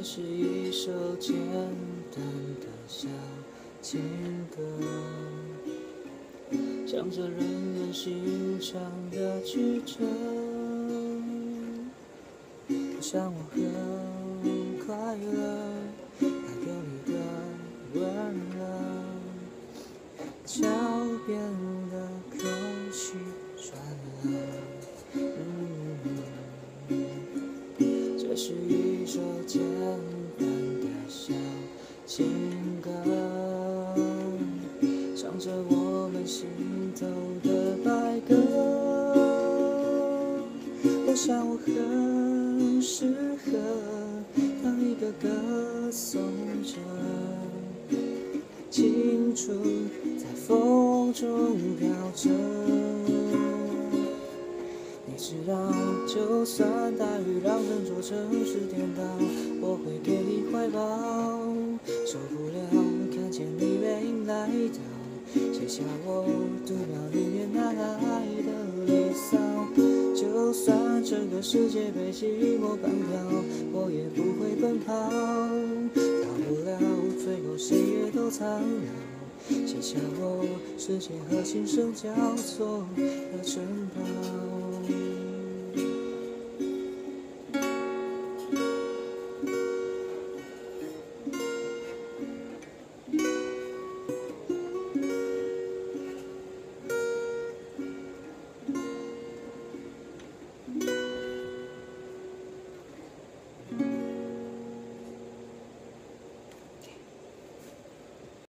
这是一首简单的小情歌，唱着人们心肠的曲折。我想我很快乐，还有你的温热，脚边的空气转了。这是一首简单的小情歌，唱着我们心头的白鸽。我想我很适合当一个歌颂者，青春在风中飘着。你知道，就算大雨让整座城市颠倒，我会给你怀抱。受不了看见你背影来到，写下我读秒里面那爱的离骚。就算这个世界被寂寞绑票，我也不会奔跑。到不了最后谁也都苍老，写下我世界和琴声交错的城堡。